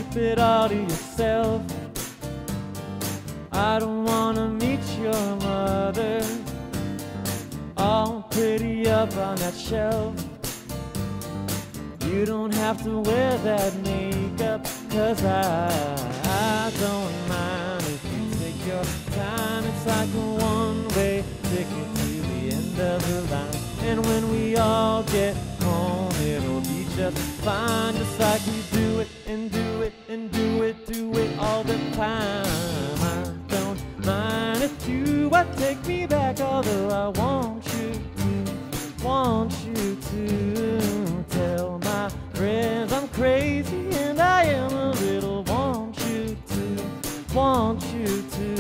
keep it all to yourself. I don't wanna meet your mother, all pretty up on that shelf. You don't have to wear that makeup, 'cause I don't mind if you take your time. It's like a one-way ticket to the end of the line. And when we all get home, it'll be just fine. Just like we do it and do it and do it all the time. I don't mind if you would take me back, although I want you to tell my friends I'm crazy and I am a little. Want you to.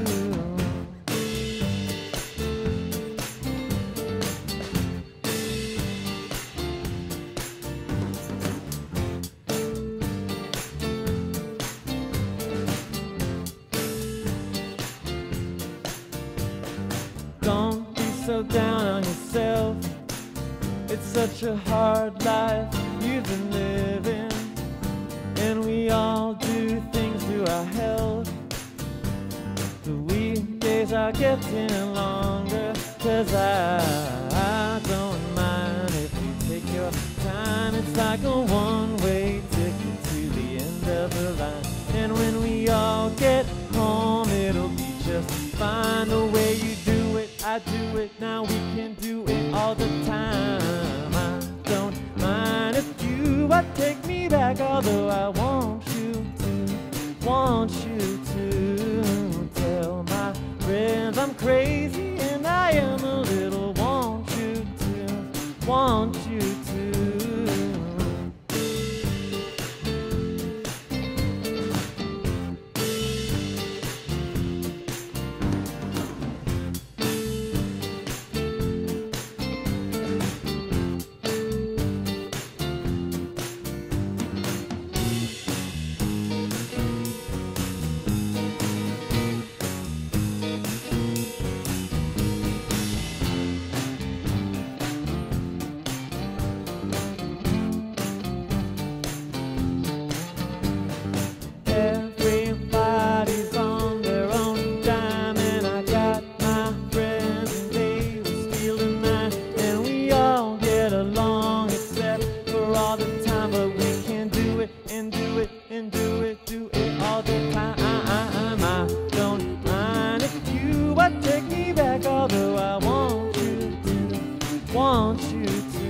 Don't be so down on yourself. It's such a hard life you've been living, and we all do things to our health. The weekdays are getting longer, 'cause I don't mind if you take your time. It's like a one-way ticket to the end of the line. And when we all get home, it'll be just fine. The way you do it, I do it, now we can do it all the time. I don't mind if you would take me back, although I want you to tell my friends I'm crazy and I am a little. Want you to. Everybody's on their own dime, and I got my friends and they will steal the night, and we all get along except for all the time. But we can do it and do it and do it all the time. I don't mind if you would take me back, although I want you to.